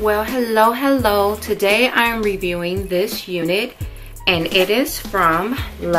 Well, hello. Today I'm reviewing this unit and it is from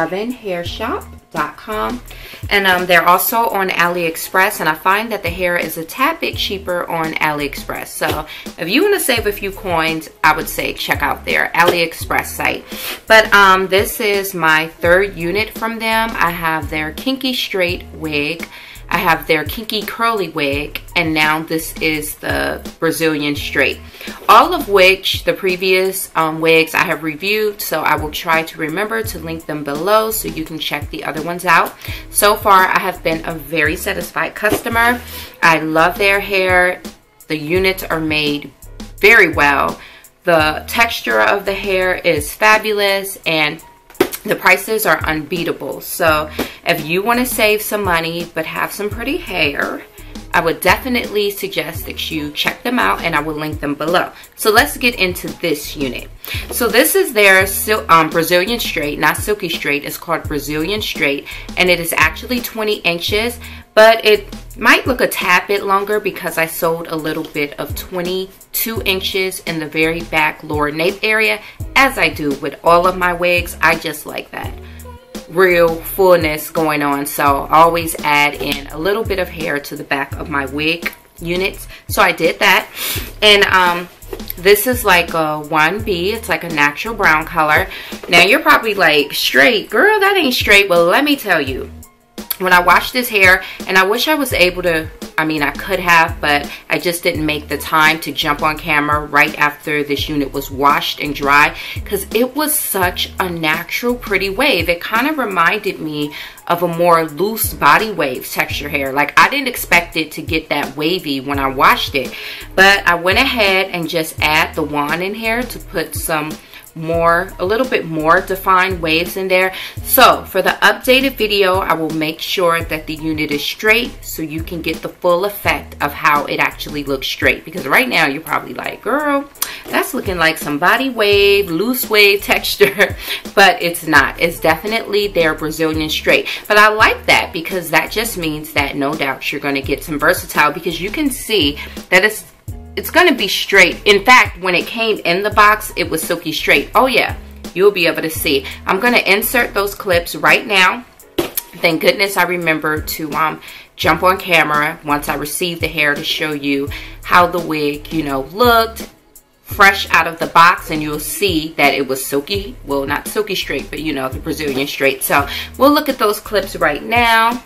lovinhairshop.com, and they're also on AliExpress, and I find that the hair is a tad bit cheaper on AliExpress. So if you want to save a few coins, I would say check out their AliExpress site. But this is my third unit from them. I have their Kinky Straight wig, I have their Kinky Curly wig, and now this is the Brazilian Straight. All of which, the previous wigs I have reviewed, so I will try to remember to link them below so you can check the other ones out. So far, I have been a very satisfied customer. I love their hair. The units are made very well. The texture of the hair is fabulous, and the prices are unbeatable. So if you want to save some money but have some pretty hair, I would definitely suggest that you check them out, and I will link them below. So let's get into this unit. So this is their Brazilian Straight, not Silky Straight. It's called Brazilian Straight, and it is actually 20 inches, but it might look a tad bit longer because I sold a little bit of 22 inches in the very back lower nape area, as I do with all of my wigs. I just like that real fullness going on, so I always add in a little bit of hair to the back of my wig units. So I did that, and this is like a 1B. It's like a natural brown color. Now you're probably like, straight girl, that ain't straight. Well, let me tell you, when I washed this hair, and I wish I was able to, I mean, I could have, but I just didn't make the time to jump on camera right after this unit was washed and dry, because it was such a natural, pretty wave. It kind of reminded me of a more loose body wave texture hair. Like, I didn't expect it to get that wavy when I washed it, but I went ahead and just add the wand in here to put some a little bit more defined waves in there. So for the updated video, I will make sure that the unit is straight so you can get the full effect of how it actually looks straight, because right now you're probably like, girl, that's looking like some body wave, loose wave texture, but it's not. It's definitely their Brazilian Straight. But I like that because that just means that no doubt you're going to get some versatile, because you can see that it's going to be straight. In fact, when it came in the box, it was silky straight. Oh yeah, you'll be able to see. I'm going to insert those clips right now. Thank goodness I remembered to jump on camera once I received the hair to show you how the wig, you know, looked fresh out of the box, and you'll see that it was silky, well, not silky straight, but you know, the Brazilian Straight. So we'll look at those clips right now.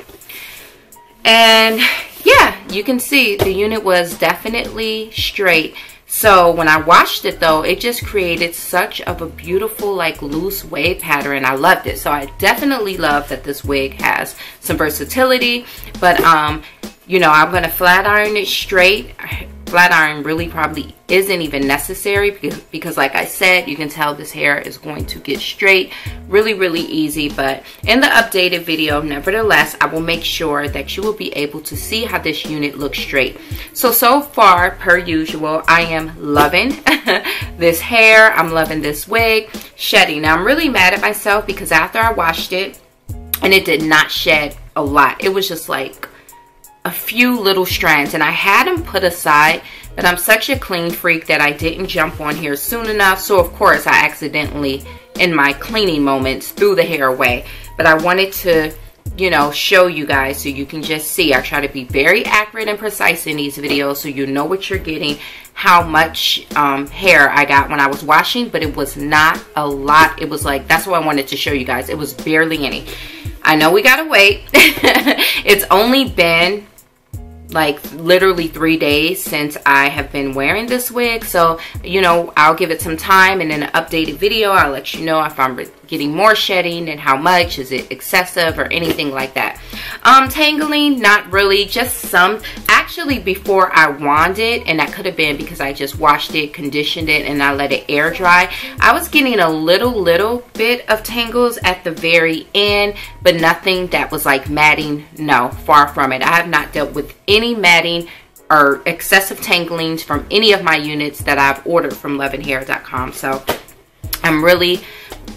And yeah, you can see the unit was definitely straight. So when I washed it though, it just created such of a beautiful, like, loose wave pattern. I loved it. So I definitely love that this wig has some versatility. But you know, I'm gonna flat iron it straight. Flat iron really probably isn't even necessary because like I said, you can tell this hair is going to get straight really easy. But in the updated video, nevertheless, I will make sure that you will be able to see how this unit looks straight. So far, per usual, I am loving this hair. I'm loving this wig. Shedding. Now I'm really mad at myself because after I washed it, and it did not shed a lot. It was just like a few little strands, and I had them put aside, but I'm such a clean freak that I didn't jump on here soon enough. So of course I accidentally, in my cleaning moments, threw the hair away. But I wanted to, you know, show you guys so you can just see. I try to be very accurate and precise in these videos so you know what you're getting, how much hair I got when I was washing, but it was not a lot. It was like, that's what I wanted to show you guys. It was barely any. I know we gotta wait. It's only been like literally 3 days since I have been wearing this wig, so you know, I'll give it some time, and in an updated video I'll let you know if I'm getting more shedding and how much. Is it excessive or anything like that? Tangling, not really, just some. Actually, before I wand it, and that could have been because I just washed it, conditioned it, and I let it air dry, I was getting a little bit of tangles at the very end, but nothing that was like matting. No, far from it. I have not dealt with any matting or excessive tanglings from any of my units that I've ordered from lovinhair.com. So I'm really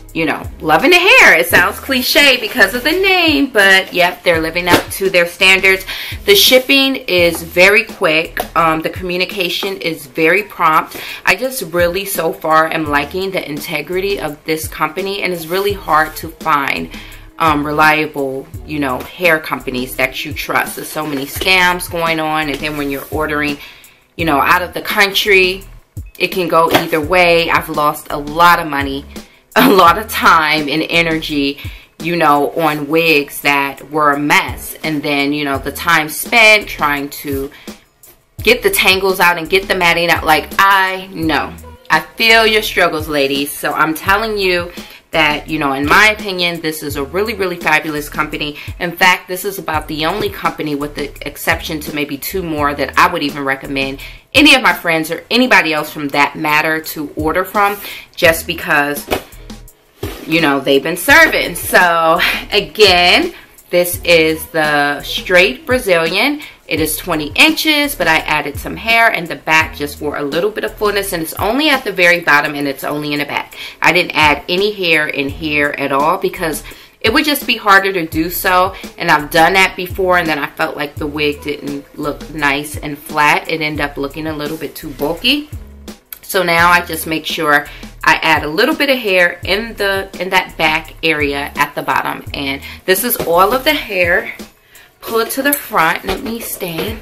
you know, loving the hair. It sounds cliche because of the name, but yep, they're living up to their standards. The shipping is very quick. The communication is very prompt. I just really so far am liking the integrity of this company, and it's really hard to find reliable, you know, hair companies that you trust. There's so many scams going on, and then when you're ordering, you know, out of the country, it can go either way. I've lost a lot of money, a lot of time and energy, you know, on wigs that were a mess. And then, you know, the time spent trying to get the tangles out and get the matting out. Like, I know. I feel your struggles, ladies. So I'm telling you that, you know, in my opinion, this is a really, really fabulous company. In fact, this is about the only company, with the exception to maybe 2 more, that I would even recommend any of my friends or anybody else from that matter to order from, just because, you know, they've been serving. So again, this is the straight Brazilian. It is 20 inches, but I added some hair in the back just for a little bit of fullness, and it's only at the very bottom, and it's only in the back. I didn't add any hair in here at all because it would just be harder to do so, and I've done that before, and then I felt like the wig didn't look nice and flat. It ended up looking a little bit too bulky. So now I just make sure I add a little bit of hair in that back area at the bottom. And this is all of the hair. Pull it to the front. Let me stand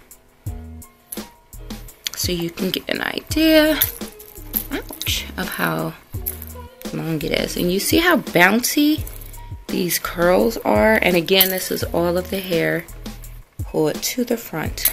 so you can get an idea, ouch, of how long it is. And you see how bouncy these curls are. And again, this is all of the hair. Pull it to the front.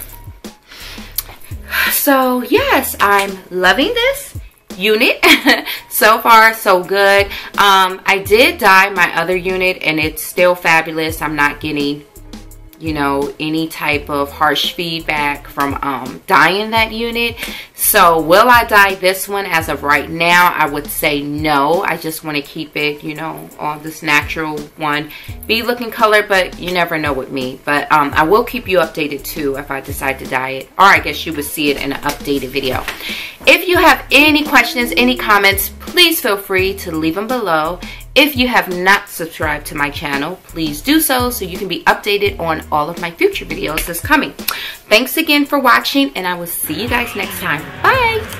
So yes, I'm loving this unit. So far so good. I did dye my other unit, and it's still fabulous. I'm not getting, you know, any type of harsh feedback from dyeing that unit. So will I dye this one? As of right now, I would say no. I just want to keep it, you know, on this natural one bee looking color, but you never know with me. But I will keep you updated too if I decide to dye it, or I guess you would see it in an updated video. If you have any questions, any comments, please feel free to leave them below. If you have not subscribed to my channel, please do so you can be updated on all of my future videos that's coming. Thanks again for watching, and I will see you guys next time. Bye!